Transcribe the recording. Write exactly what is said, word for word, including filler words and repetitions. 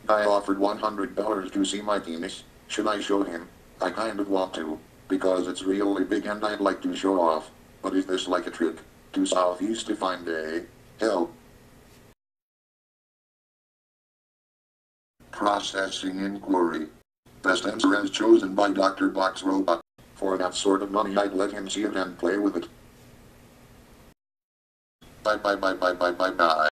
I offered one hundred dollars to see my penis. Should I show him? I kind of want to, because it's really big and I'd like to show off. But is this like a trip to Southeast to find a hell? Processing inquiry. Best answer as chosen by Doctor Box Robot. For that sort of money I'd let him see it and play with it. Bye bye bye bye bye bye bye.